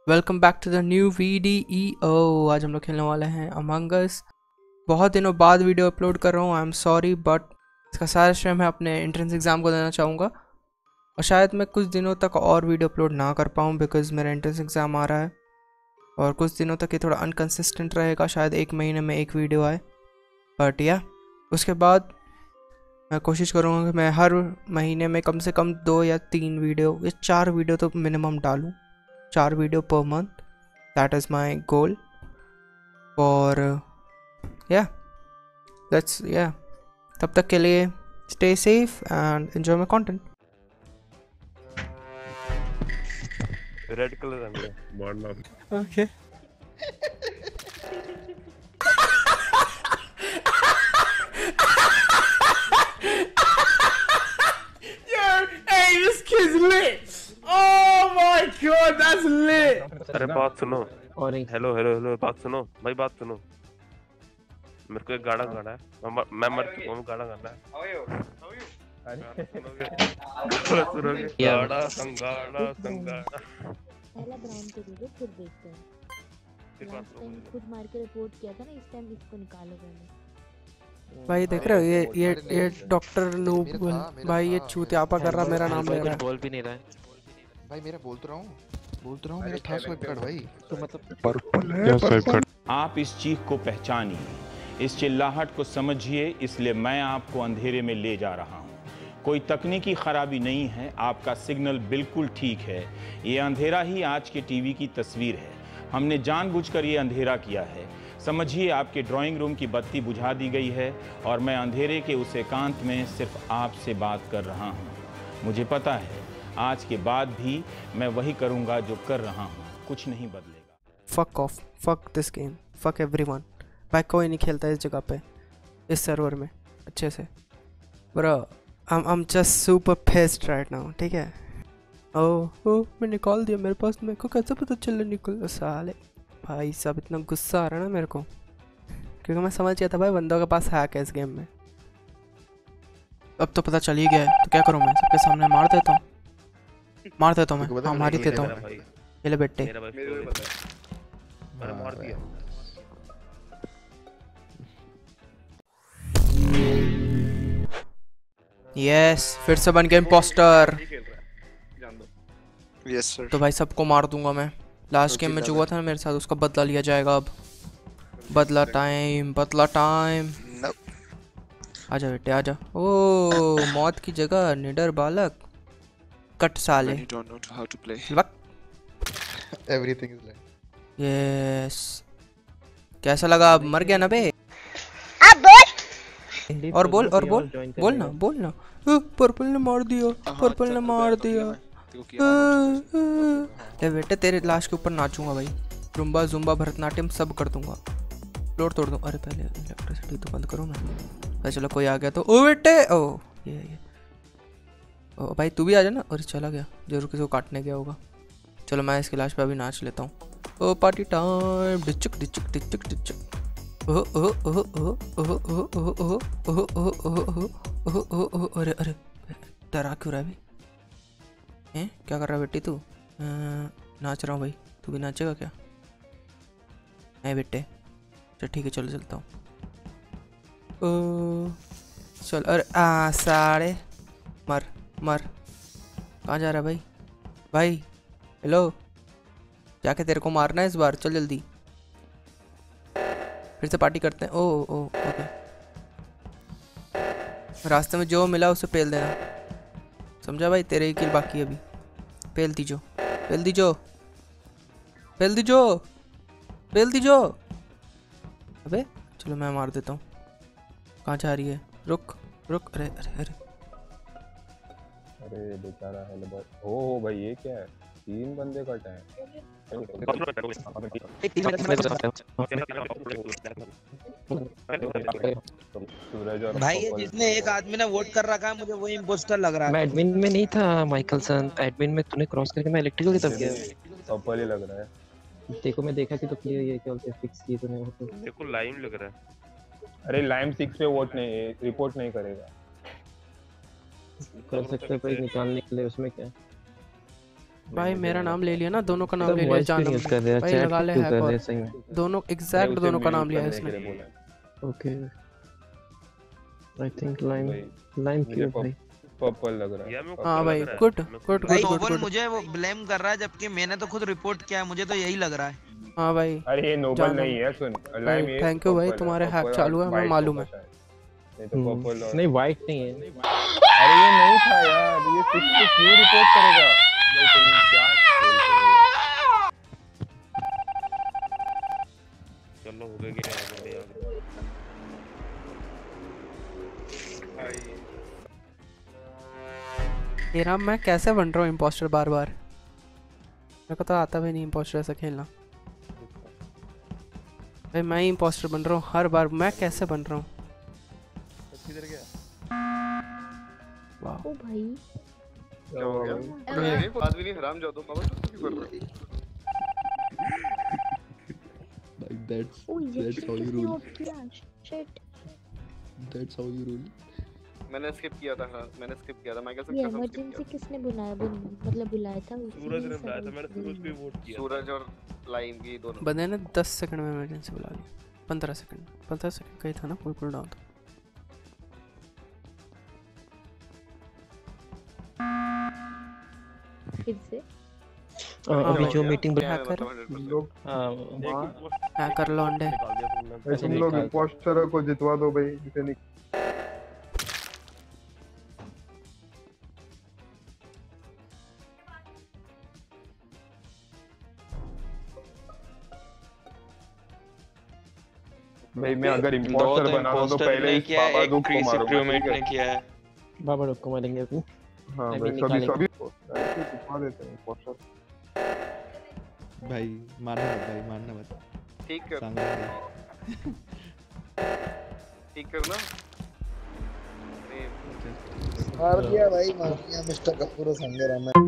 Welcome back to the new video. आज हम लोग खेलने वाले हैं अमंग अस। बहुत दिनों बाद वीडियो अपलोड कर रहा हूँ, आई एम सॉरी, बट इसका सारा श्रेय मैं अपने एंट्रेंस एग्ज़ाम को देना चाहूँगा और शायद मैं कुछ दिनों तक और वीडियो अपलोड ना कर पाऊँ बिकॉज मेरा एंट्रेंस एग्ज़ाम आ रहा है और कुछ दिनों तक ये थोड़ा अनकंसिस्टेंट रहेगा। शायद एक महीने में एक वीडियो आए, बट या उसके बाद मैं कोशिश करूँगा कि मैं हर महीने में कम से कम 2 या 3 वीडियो या 4 वीडियो तो मिनिमम डालूँ। 4 वीडियो पर month, that is my goal और या लेट्स या तब तक के लिए stay safe and enjoy my content. Red colour है मेरा मारना। Okay Hey, this kid's lit! Oh my god, that's lit! अरे बात सुनो। और हेलो हेलो हेलो, बात सुनो भाई, बात सुनो। मेरे को एक गाना गाना है, मैं मर चुका हूँ, गाना गाना है। सुनोगे? गाना संगाड़ा संगाड़ा। पहला ब्राउन को दे दो, फिर देखते हैं। लास्ट टाइम खुद मार के रिपोर्ट किया था ना, इस टाइम इसको निकालो पहले। भाई देख रहे हो ये डॉक्टर नूब भाई ये चूतियापा कर रहा, मेरा नाम ले रहा है। बोल भी नहीं रहा है भाई। मेरा बोल तो रहा हूँ मेरा था स्वाइप कार्ड भाई। तो मतलब पर्पल है स्वाइप कार्ड। आप इस चीख को पहचानिए, इस चिल्लाहट को समझिए, इसलिए मैं आपको अंधेरे में ले जा रहा हूँ। कोई तकनीकी खराबी नहीं है, आपका सिग्नल बिल्कुल ठीक है। ये अंधेरा ही आज के टीवी की तस्वीर है। हमने जानबूझकर ये अंधेरा किया है। समझिए आपके ड्राइंग रूम की बत्ती बुझा दी गई है और मैं अंधेरे के उस एकांत में सिर्फ आपसे बात कर रहा हूँ। मुझे पता है आज के बाद भी मैं वही करूँगा जो कर रहा हूँ, कुछ नहीं बदलेगा। Fuck off, fuck this game, fuck everyone. भाई कोई नहीं खेलता इस जगह पे, इस सर्वर में अच्छे से। Bro I'm just super pissed right now, ठीक है। ओह मैं निकाल दिया, मेरे पास मेरे को कैसे पता चला निकल साले। भाई सब इतना गुस्सा आ रहा है ना मेरे को, क्योंकि मैं समझ गया था भाई बंदों के पास हैक है इस गेम में। अब तो पता चल ही गया है, तो क्या करूँ मैं, सबके सामने मार देता हूँ मैं। हाँ मार ही देता हूँ। ये ले बेटे, मेरा भाई मैंने मार दिया। यस फिर से बन गया इम्पोस्टर। Yes sir. तो भाई सबको मार दूंगा मैं। लास्ट गेम में जो हुआ था ना मेरे साथ, उसका बदला लिया जाएगा अब। बदला टाइम। आजा बेटे आजा। ओ मौत की जगह निडर बालक, कट साले। You don't know how to play. Everything is like. Yes कैसा लगा, अब मर गया ना बे। और बोल ना। पर्पल ने मार दिया। ले बेटे तेरे लाश के ऊपर नाचूंगा भाई, रुम्बा जुम्बा भरतनाट्यम सब कर दूंगा, फ्लोर तोड़ दूं। अरे पहले इलेक्ट्रिसिटी तो बंद करो मैं। अरे चलो कोई आ गया तो। ओ बेटे ओ ये ओ भाई तू भी आ जा ना। अरे चला गया, जरूर किसी को काटने गया होगा। चलो मैं इसकी लाश पे अभी नाच लेता हूँ। ओ पार्टी टाइम, डिचक डिचक डिचक डिचक। ओह ओह ओह ओह ओह ओह ओह ओह ओह ओह ओह ओह। अरे अरे डरा क्यों रहा है अभी? हैं क्या कर रहा है बेटी तू? नाच रहा हूँ भाई, तू भी नाचेगा क्या? नहीं बेटे, चल ठीक है, चलो चलता हूँ। ओ चल। अरे साड़े मर कहाँ जा रहा है भाई? हेलो, जाके तेरे को मारना है इस बार, चल जल्दी। फिर से पार्टी करते हैं। ओ ओके। रास्ते में जो मिला उसे पेल देना, समझा भाई? तेरे ही किल बाकी है अभी। पेल दीजो। अबे चलो मैं मार देता हूँ। कहाँ जा रही है? रुक। अरे बेचारा है बॉय। ओ भाई ये क्या है, 3 बंदे कट हैं। भाई ये जिसने एक आदमी ने वोट कर रखा है, मुझे वही इम्पोस्टर लग रहा है। मैं एडमिन में नहीं था माइकल सन, एडमिन में तूने क्रॉस करके मैं इलेक्ट्रिकल की तरफ गया। पर्पल ही लग रहा है। देखो मैं देखा कि तो क्लियर ये क्या बोलते हैं, फिक्स किए तूने वो तो। देखो लाइम लग रहा है। अरे लाइम 6 पे वोट नहीं, रिपोर्ट नहीं करेगा। कर सकते हैं भाई निकालने के लिए, उसमें क्या भाई मेरा नाम ले लिया ना, दोनों का नाम मतलब ले लिया voice जानम क्यों use कर रहे हो? भाई chat लगा ले क्यों हैक कर रहे और हैं सही में? दोनों एग्जैक्ट दोनों का नाम लिया है इसने। ओके आई थिंक लाइम क्यों भाई? पर्पल लग रहा है। हाँ भाई गुड गुड भाई गुड नोबल गुड। मुझे वो ब्लेम कर रहा है जबकि मैंने तो खुद रिपोर्ट किया है, मुझे तो यही लग रहा है। हाँ भाई अरे ये नोबल जानम नहीं है, सुन लाइम ये थैंक यू भाई, purple है, तुम्हारे हैक purple चालू है और हमें white मालूम है। होगा शायद। नहीं तो पर्पल और नहीं वाइट नहीं है। अरे ये नहीं था यार, ये फिक्स क्यों रिपोर्ट करेगा भाई? तुम क्या खेल रहे हो? चलो हो गया क्या जल्दी आ तेरा मैं कैसे बन रहा हूँ इम्पोस्टर बार बार? मेरे को तो आता भी नहीं इम्पोस्टर ऐसा खेलना। भाई मैं ही इम्पोस्टर बन रहा हूँ हर बार, मैं कैसे बन रहा हूँ? किधर गया? वाह ओ भाई क्या हो गया? बात भी नहीं हराम जादू पावर तो क्यों कर रहा है? ओ ये how you rule. Shit. That's how you rule. मैंने स्किप किया था, हाँ मैंने स्किप किया था। मैं कैसे ये इमरजेंसी किसने बुलाया मतलब बुलाया था? सूरज ने बुलाया था, मैंने सूरज को वोट किया। सूरज और लाइम की दोनों बंदे ने 10 सेकंड में इमरजेंसी बुला ली। 15 सेकंड का ही था ना फुल डाउन। फिर से अभी जो मीटिंग हैकर लोग हैकर लौंडे तुम लोग इम्पोस्टर को जितवा दो भाई, इसे नहीं। भाई मैं अगर इम्पोस्टर बना तो पहले इस बाबा दुख को मारूंगा। ने किया है। बाबा रुक को मारेंगे अभी। हाँ भाई सभी जितवा देते हैं इम्पोस्टर। भाई मारना मत ठीक कर ठीक करना। मार दिया भाई, मार दिया मिस्टर कपूर संगे राम।